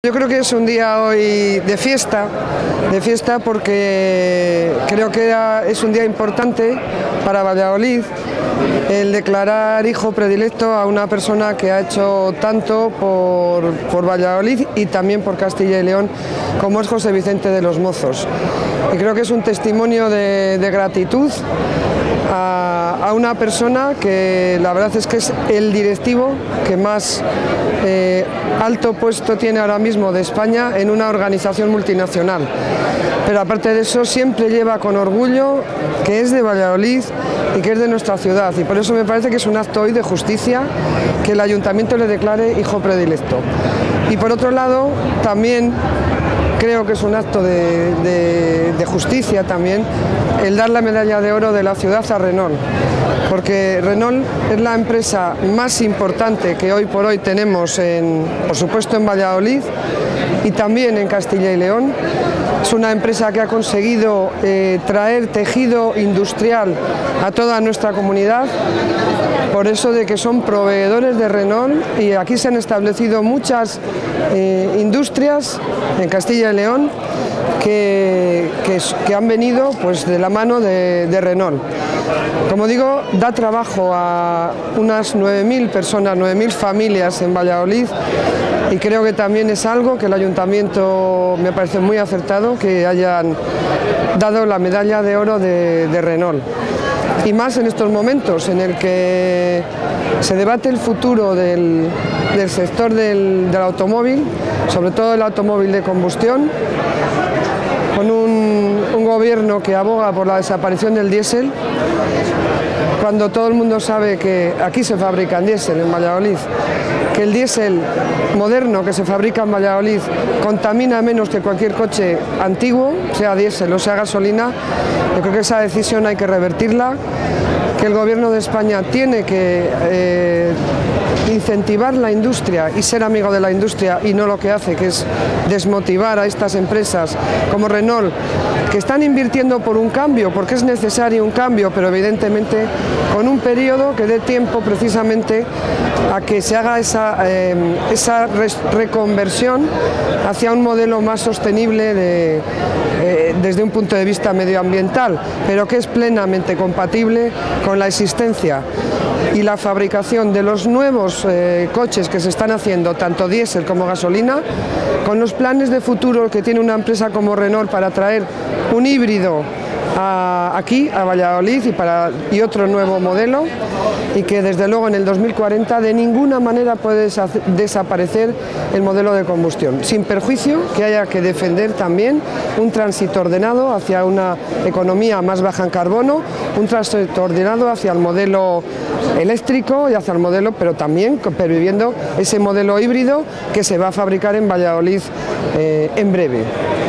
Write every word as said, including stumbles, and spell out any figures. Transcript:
Yo creo que es un día hoy de fiesta, de fiesta porque creo que es un día importante para Valladolid el declarar hijo predilecto a una persona que ha hecho tanto por, por Valladolid y también por Castilla y León, como es José Vicente de los Mozos. Y creo que es un testimonio de, de gratitud a, a una persona que la verdad es que es el directivo que más eh, alto puesto tiene ahora mismo de España en una organización multinacional. Pero aparte de eso siempre lleva con orgullo que es de Valladolid y que es de nuestra ciudad, y por eso me parece que es un acto hoy de justicia que el Ayuntamiento le declare hijo predilecto. Y por otro lado también creo que es un acto de, de, de justicia también el dar la medalla de oro de la ciudad a Renault, porque Renault es la empresa más importante que hoy por hoy tenemos, en, por supuesto en Valladolid y también en Castilla y León. Es una empresa que ha conseguido eh, traer tejido industrial a toda nuestra comunidad, por eso de que son proveedores de Renault, y aquí se han establecido muchas eh, industrias en Castilla y León que, que, que han venido pues, de la mano de, de Renault. Como digo, da trabajo a unas nueve mil personas, nueve mil familias en Valladolid, y creo que también es algo que el Ayuntamiento me parece muy acertado que hayan dado la medalla de oro de, de Renault. Y más en estos momentos en el que se debate el futuro del, del sector del, del automóvil, sobre todo el automóvil de combustión, con un, un gobierno que aboga por la desaparición del diésel, cuando todo el mundo sabe que aquí se fabrican diésel en Valladolid, que el diésel moderno que se fabrica en Valladolid contamina menos que cualquier coche antiguo, sea diésel o sea gasolina. Yo creo que esa decisión hay que revertirla, que el Gobierno de España tiene que eh, incentivar la industria y ser amigo de la industria, y no lo que hace, que es desmotivar a estas empresas como Renault, que están invirtiendo por un cambio, porque es necesario un cambio, pero evidentemente con un periodo que dé tiempo precisamente a que se haga esa, eh, esa reconversión hacia un modelo más sostenible de, eh, desde un punto de vista medioambiental, pero que es plenamente compatible con la existencia y la fabricación de los nuevos eh, coches que se están haciendo, tanto diésel como gasolina, con los planes de futuro que tiene una empresa como Renault para traer un híbrido a, aquí, a Valladolid, y, para, y otro nuevo modelo, y que desde luego en el dos mil cuarenta de ninguna manera puede desaparecer el modelo de combustión, sin perjuicio que haya que defender también un tránsito ordenado hacia una economía más baja en carbono, un tránsito ordenado hacia el modelo eléctrico y hacia el modelo, pero también perviviendo ese modelo híbrido que se va a fabricar en Valladolid eh, en breve.